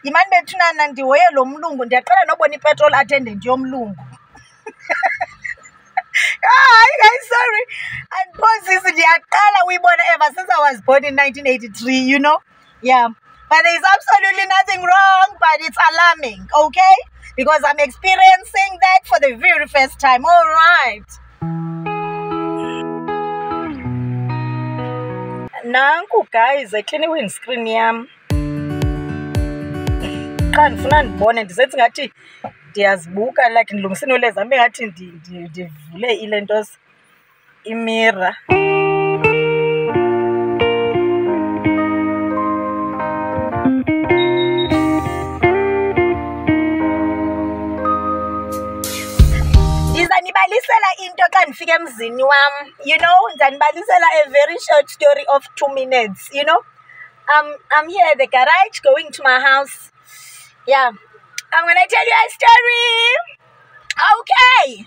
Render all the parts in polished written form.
Yimani bethunana ndihoye lo mlungu ndiyaqala nobona i-petrol attendant yomlungu. Hi guys, sorry. And Posisi ndiyaqala uyibona ever since I was born in 1983, you know? Yeah. But there is absolutely nothing wrong, but it's alarming, okay? Because I'm experiencing that for the very first time. All right. Nanku guys, clean windscreen yam. Xa ndifuna ndibone ndisenze ngathi ndiyazibuka like ndilungise iinwele zam engathi ndivule ile nto imirror. Ndizanibalisela into xa ndifika emzini wam, you know, ndizanibalisela a very short story of 2 minutes, you know. I'm here at the garage going to my house. Yeah, I'm gonna tell you a story. Okay.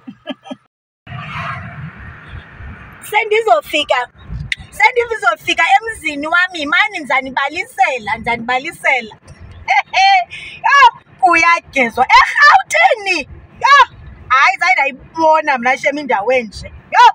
Sendizofika emzini wami mani ndizanibalisela. Kuyagezwa eRhawutini. Hayi zange ndayibona mna shem indawo enje.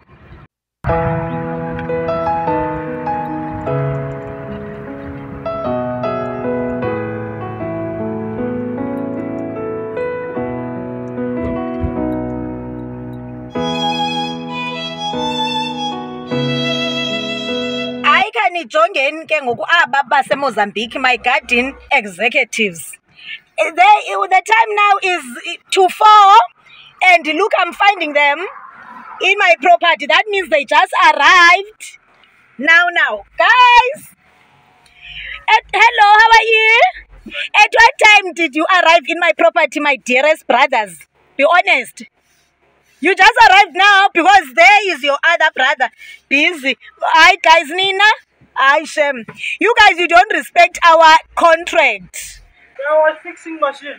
Nijongeni ke ngoku aba baseMozambique, my garden executives. The time now is 2:04 and look, I'm finding them in my property. That means they just arrived. Now, guys. Hello, how are you? At what time did you arrive in my property, my dearest brothers? Be honest. You just arrived now because there is your other brother busy. Hi guys, Nina. Hi Shem. You guys, you don't respect our contract. I was fixing machine.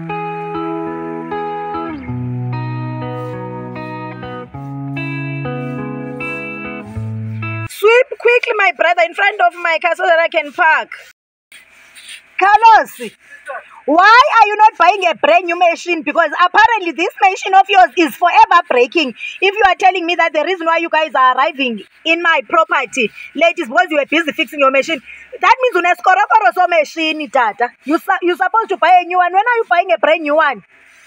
Sweep quickly, my brother, in front of my car so that I can park. Carlos, why are you not buying a brand new machine? Because apparently this machine of yours is forever breaking. If you are telling me that the reason why you guys are arriving in my property late is because you were busy fixing your machine, that means uneskorokoro so machine, Tata. You're supposed to buy a new one. When are you buying a brand new one?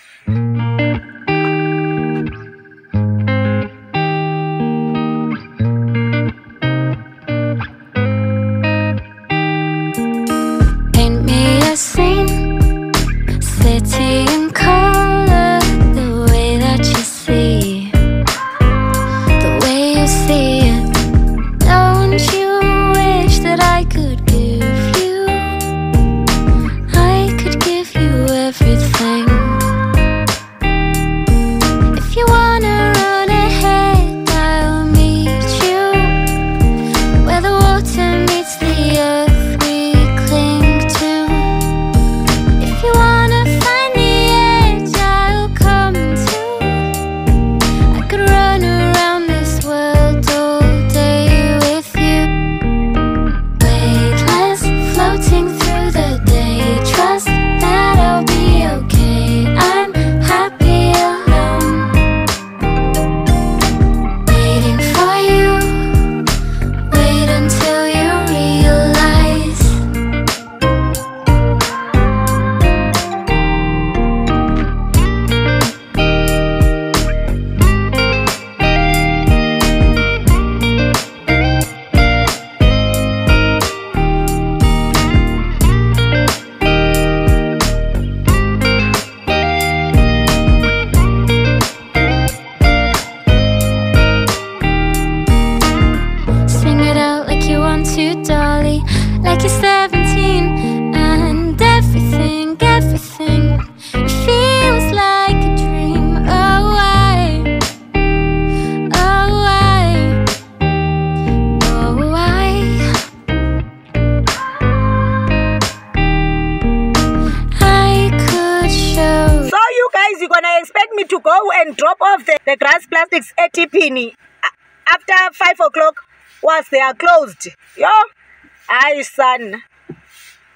Expect me to go and drop off the grass plastics at Tipini after 5 o'clock once they are closed. Yo, aye son.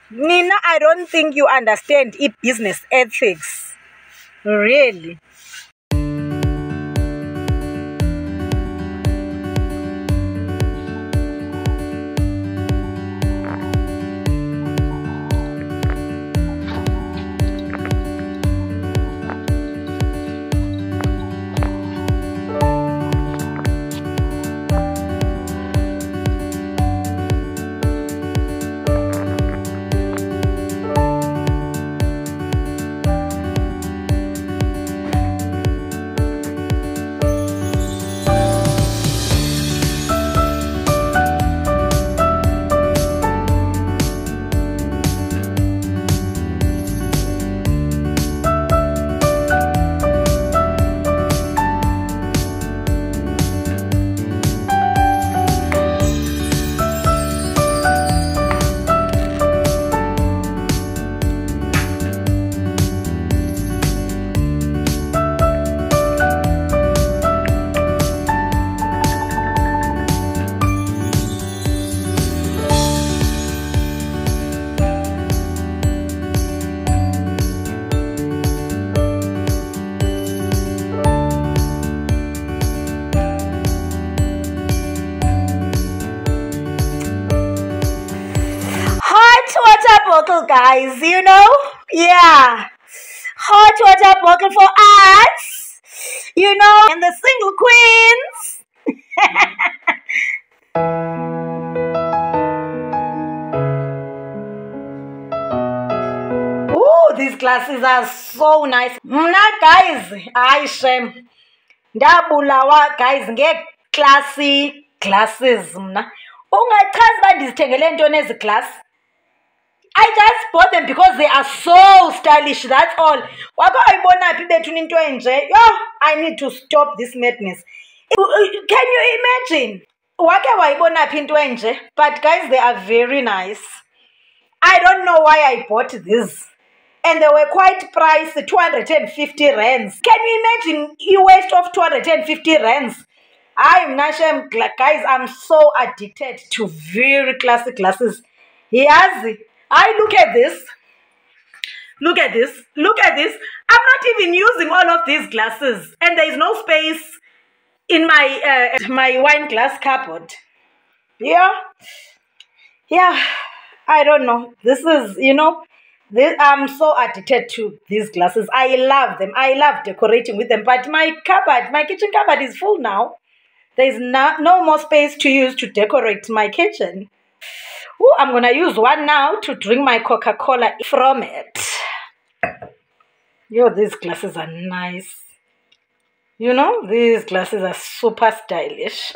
Nina, I don't think you understand business ethics. Really. Bottle, guys, you know? Yeah. Hot water bottle for us, you know, and the single queens. Ooh, these glasses are so nice. Mna, guys, I shame. Ndabulawa, guys, get classy glasses. Mna. Ungachaza ba ndizithengele ntoni ezi glass? I just bought them because they are so stylish, that's all. I need to stop this madness. Can you imagine? But guys, they are very nice. I don't know why I bought this. And they were quite pricey, 250 rands. Can you imagine a waste of 250 rands? I'm not sure, guys, I'm so addicted to very classy glasses. Yes. Look at this. Look at this. Look at this. I'm not even using all of these glasses. And there is no space in my my wine glass cupboard. Yeah. Yeah. I don't know. This is, you know, I'm so addicted to these glasses. I love them. I love decorating with them. But my cupboard, my kitchen cupboard is full now. There is no more space to use to decorate my kitchen. Ooh, I'm going to use one now to drink my Coca-Cola from it. Yo, these glasses are nice. You know, these glasses are super stylish.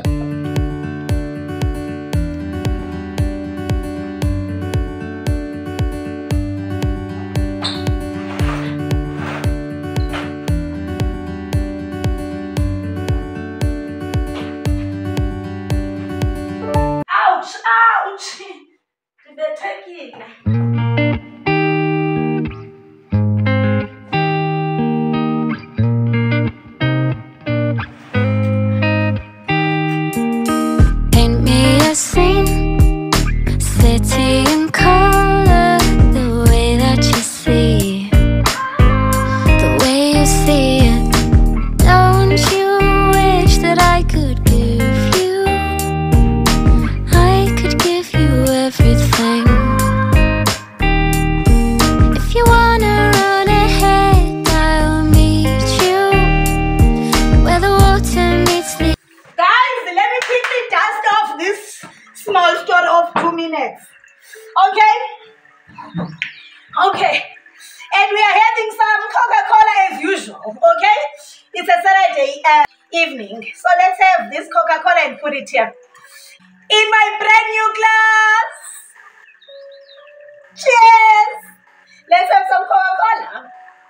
Ouch, ouch. Paint me a scene, city in color, the way that you see, the way you see it. Don't you wish that I could give you? I could give you everything. If you wanna run ahead, I'll meet you where the water meets the... Guys, let me quickly dust off this small story of 2 minutes. Okay? Okay. And we are having some Coca-Cola as usual. Okay? It's a Saturday evening. So let's have this Coca-Cola and put it here. In my brand new glass. Cheers. Let's have some Coca-Cola.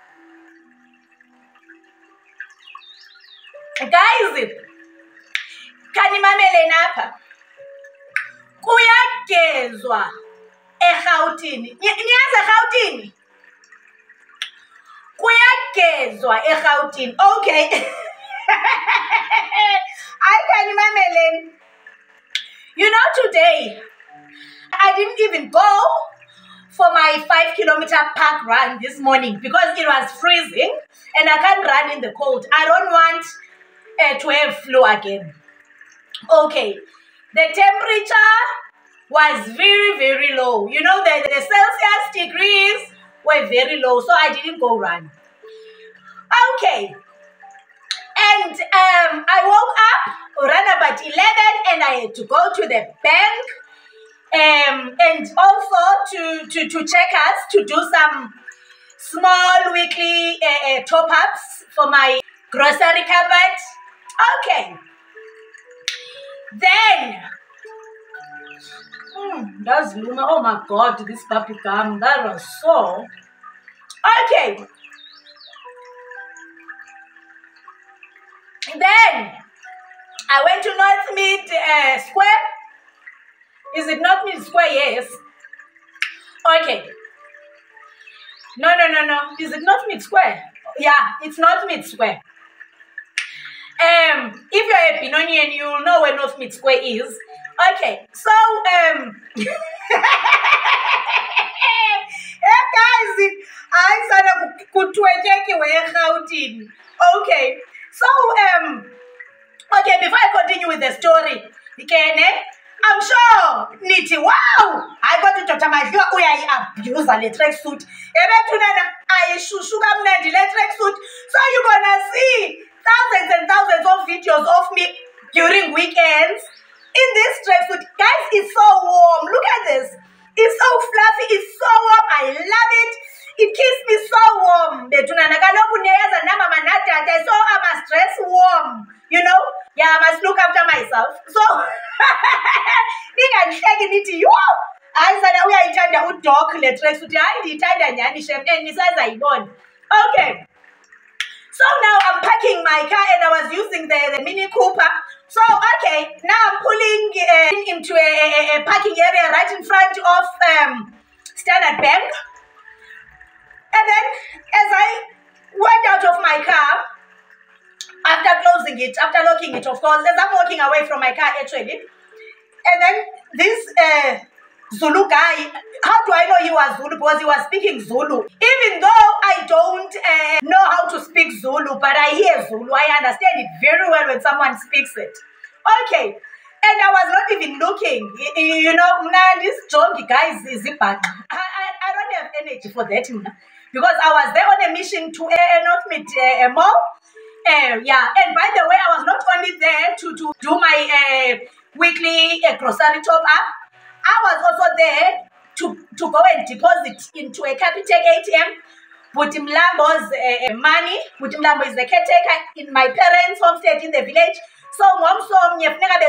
Guys, kanimamele napha. Kuyagezwa eRhawutini. Niyazi eRhawutini? Kuyagezwa eRhawutini. Okay. Kanimamele. You know, today I didn't even go for my 5-kilometer park run this morning because it was freezing and I can't run in the cold. I don't want to have flu again. Okay, the temperature was very, very low. You know, the Celsius degrees were very low, so I didn't go run. Okay, and I woke up around about 11 and I had to go to the bank and also to check us to do some small weekly top-ups for my grocery cupboard. Okay, then that's Luma. Oh my God, this puppy gum, that was so. Okay, then I went to Northmead Square. Is it Northmead Square? Yes. Okay. No. Is it Northmead Square? Yeah, it's Northmead Square. If you're a Benonian, you'll know where Northmead Square is. Okay, so hey guys, okay, so okay, before I continue with the story, I'm sure Niti, wow, I got to Dr. Madliwa abuse the tracksuit. I shushuka mnandi tracksuit. So you're gonna see thousands and thousands of videos of me during weekends in this tracksuit. Guys, it's so warm. Look at this. It's so fluffy. It's so warm. I love it. It keeps me so warm. So I must dress warm. You know? Yeah, I must look after myself. So I okay. So now I'm parking my car and I was using the Mini Cooper. So, okay, now I'm pulling into a parking area right in front of Standard Bank. And then as I went out of my car, after closing it, after locking it, of course, as I'm walking away from my car actually, and then this Zulu guy, how do I know he was Zulu? Because he was speaking Zulu. Even though I don't know how to speak Zulu, but I hear Zulu. I understand it very well when someone speaks it. Okay. And I was not even looking. You know, this junkie guy is a bad. I don't have energy for that. Because I was there on a mission to Northmead Mall. Yeah. And by the way, I was not only there to do my weekly grocery top-up. I was also there to go and deposit into a Capitec ATM. Butimlambo's money. Butimlambo is the caretaker in my parents' homestead in the village. So Monday,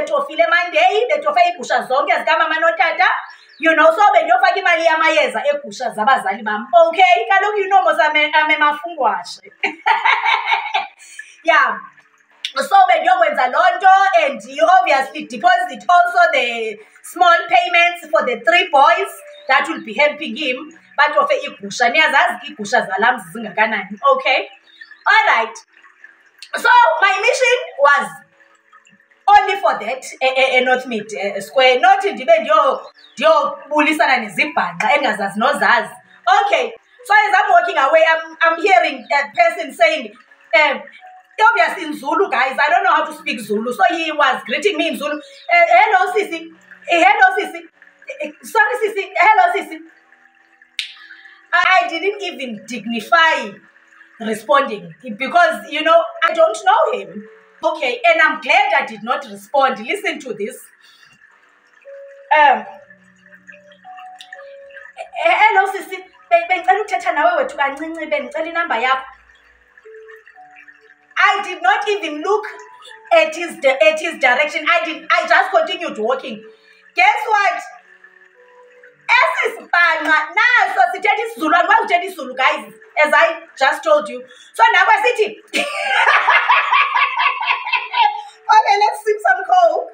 you know, so okay, you know, yeah. So when you went to London and you obviously deposit also the small payments for the 3 boys that will be helping him. But of okay. All right. So my mission was only for that, Northmead Square, not in the okay. So as I'm walking away, I'm hearing a person saying, obviously in Zulu, guys, I don't know how to speak Zulu. So he was greeting me in Zulu. Hello, Sisi. Hello, Sisi. Sorry, Sisi. Hello, Sisi. I didn't even dignify responding because, you know, I don't know him. Okay, and I'm glad I did not respond. Listen to this. Hello, Sisi. I did not even look at his direction. I just continued walking. Guess what? Zulu, guys, as I just told you. So now we're sitting. Okay, let's sip some coke.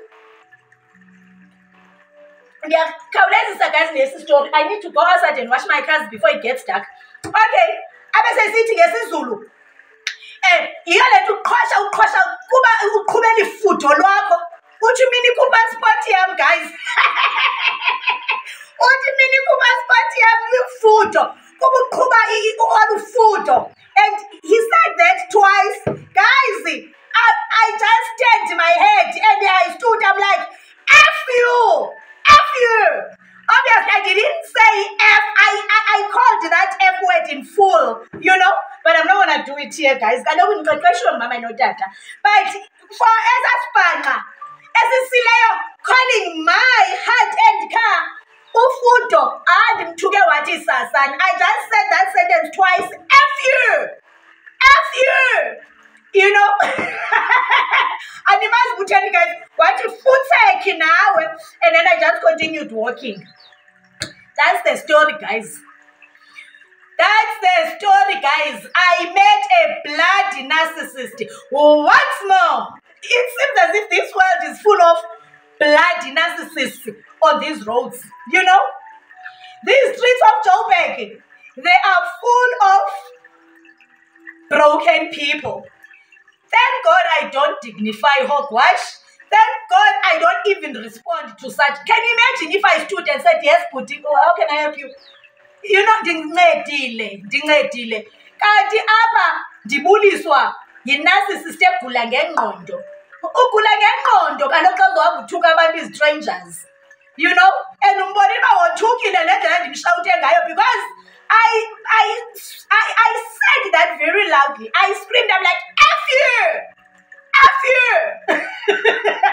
Yeah, guys, story. I need to go outside and wash my cars before it gets dark. Okay, I'm sitting as Zulu. You let to crush out, kuba uqhubela ifudo lwakho. uthi Mini Cooper sport yam, guys. Uthi Mini Cooper sport yam lufudo kuba uqhuba olufudo. And he said that twice. Guys, I just turned my head and I stood. I'm like, F you, F you. Obviously, I didn't say F. I called that F word in full, you know. But I'm not gonna do it here, guys. I don't want to question mama no data. But for as a spanner, as a silayo calling my heart-end car ufudo and mthuke wathi sasan. I just said that sentence twice. F you, F you, you know. And you must tell you guys what futseki now, and then I just continued walking. That's the story, guys. That's the story, guys. I met a bloody narcissist. Once more, it seems as if this world is full of bloody narcissists on these roads. You know, these streets of Joburg, they are full of broken people. Thank God I don't dignify hogwash. Thank God I don't even respond to such. Can you imagine if I stood and said, yes, Puti, how can I help you? You know, dingadile. Kanti apha ndibuliswa yi-narcissist egula ngengqondo. Ugula ngengqondo kaloku xa uzohamba uthuka abantu strangers. You know? And umbonile uba wothukile nendlela ndimshawute ngayo because I said that very loudly. I screamed, I'm like, F you! F you!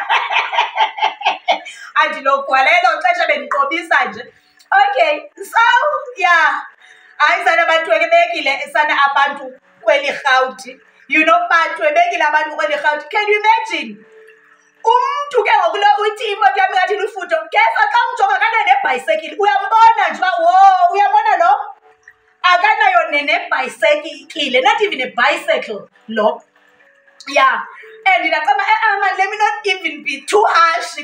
Andilogwalelo xesha bendiqobisa nje. Okay, so yeah. Hayi sana batwebekile sana abantu kweli Rhawuti. You know, batwebekile abantu kweli Rhawuti. Can you imagine? Umntu ke ngokulo uthi imoto yami ngathi lufudo. Kesa xa umjonga kana nebhayisekile. Uyambona nje uba wo, uyabona lo? Akanayo nebhayisekile, not even a bicycle, lo. Yeah. And man, let me not even be too harsh.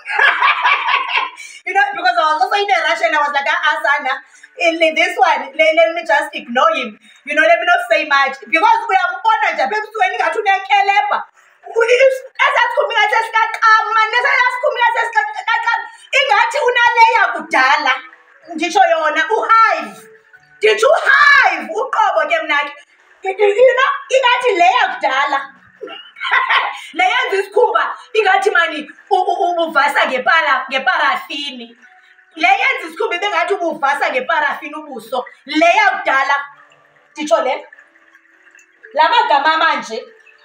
You know, because I was also in a rush and I was like, Asana, this one, let me just ignore him. You know, let me not say much. Because we are born at Japan, nditsho yona uhive. Did you hive? Uqobo ke mnaki. You know, ingathi leya kudala. Leya isikhumba ingathi mani ubuvasa ngeparafini. Leya isikhumba bengathi ubuvasa ngeparafini ubuso. Leya kudala. Ditsho le. Lamagama manje.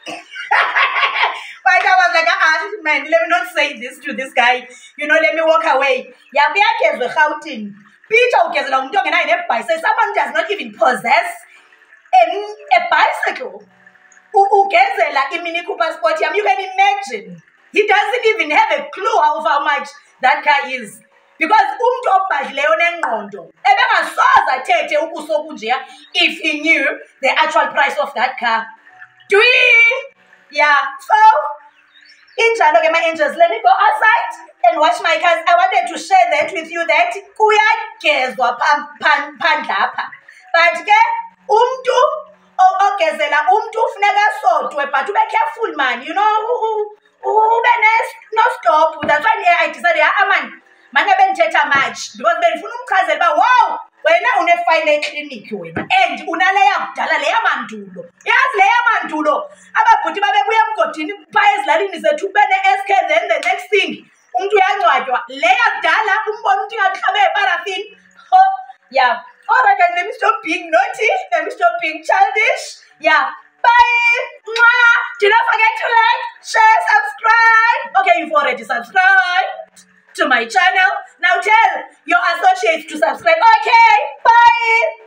But I was like, man, let me not say this to this guy. You know, let me walk away. Yabiyakezwe Gauteng. Peter ugezela umuntu ongenayo nebhayisikile. Someone does not even possess a bicycle. Ugezela iMini Cooper Sport yam. You can imagine. He doesn't even have a clue of how much that car is. Because umuntu obhadlileyo nengqondo ebengasoze athethe ubuso obunjeya if he knew the actual price of that car. Do we? Yeah, so injalo ke my angels, let me go outside and wash my cars. I wanted to share that with you that kuyagezwa phandle apha. But ke umntu ogezela umntu ufuneka sodwe, but ube careful man, you know, ube no stop. That's why I decided man bendithetha much because bendifuna umchazela uba wow, wena unefile ekliniki wena and unaleya kudala leya mandulo. Yazi leya mandulo ababhuti babebuya emgodini phaa ezilalini zethu ube ne-SK, then the next thing umntu uyangcwatywa. Leya kudala umbona umntu ingakuhlabe eparafini. Yeah. All right, guys, let me stop being naughty. Let me stop being childish. Yeah. Bye. Mwah. Do not forget to like, share, subscribe. Okay, you've already subscribed to my channel. Now tell your associates to subscribe. Okay. Bye.